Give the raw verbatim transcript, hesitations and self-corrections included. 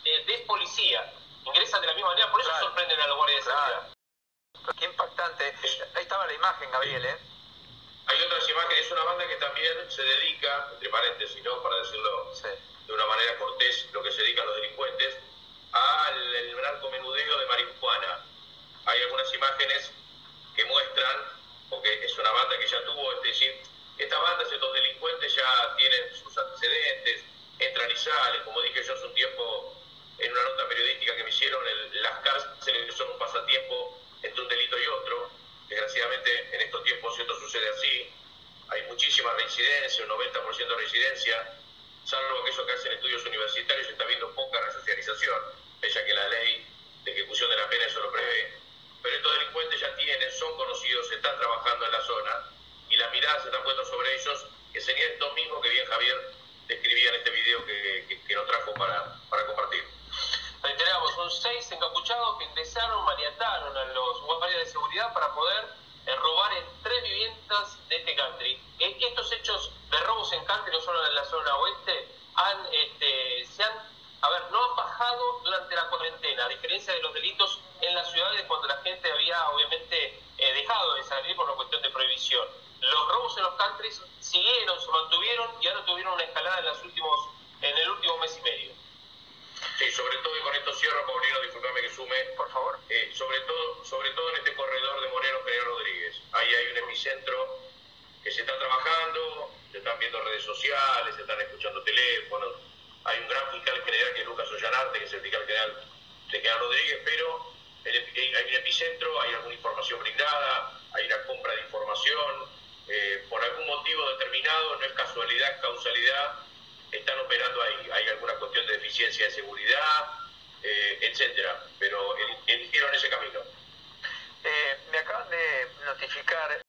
eh, de policía, ingresan de la misma manera, por eso Claro. sorprenden a los guardias de seguridad. Claro. Qué impactante. Ahí estaba la imagen, Gabriel, ¿eh? Hay otras imágenes, es una banda que también se dedica, entre paréntesis, ¿no?, para decirlo Sí. de una manera cortés, lo que se dedican los delincuentes, al el narcomenudeo de marihuana. Hay algunas imágenes que muestran, porque es una banda que ya tuvo, es decir, estas bandas, estos delincuentes ya tienen sus antecedentes, entran y salen, como dije yo hace un tiempo en una nota periodística que me hicieron, el, las cárceles son un pasatiempo entre un delito y otro. Desgraciadamente en estos tiempos esto sucede así, hay muchísima reincidencia, un noventa por ciento de reincidencia, salvo aquellos que hacen estudios universitarios, está habiendo poca resocialización, pese a que la ley de ejecución de la pena eso lo prevé. Pero estos delincuentes ya tienen, son conocidos, están trabajando en la zona y la mirada se está puesta sobre ellos, que sería esto mismo que bien Javier describía en este video que, que, que nos trajo para, para compartir. Reiteramos, son seis encapuchados que ingresaron, maniataron a los guardias de seguridad para poder eh, robar en tres viviendas de este country. Eh, estos hechos de robos en country, no solo en la zona oeste, han, este, se han, a ver, no han bajado durante la cuarentena, a diferencia de los delitos en las ciudades cuando la gente había obviamente eh, dejado de salir por una cuestión de prohibición. Los robos en los countries siguieron, se mantuvieron y ahora tuvieron una escalada en, los últimos, en el último mes y medio. Sí, sobre todo, y con esto cierro, Paulino, disculpame que sume, Por favor. eh, sobre todo sobre todo en este corredor de Moreno General Rodríguez. Ahí hay un epicentro que se está trabajando, se están viendo redes sociales, se están escuchando teléfonos, hay un gran fiscal general que es Lucas Ollanarte, que es el fiscal general de General Rodríguez, pero el, hay un epicentro, hay alguna información brindada, hay una compra de información, eh, por algún motivo determinado, no es casualidad, es causalidad, están operando ahí, hay alguna cuestión de deficiencia de seguridad, eh, etcétera, pero eligieron ese camino. Eh, me acaban de notificar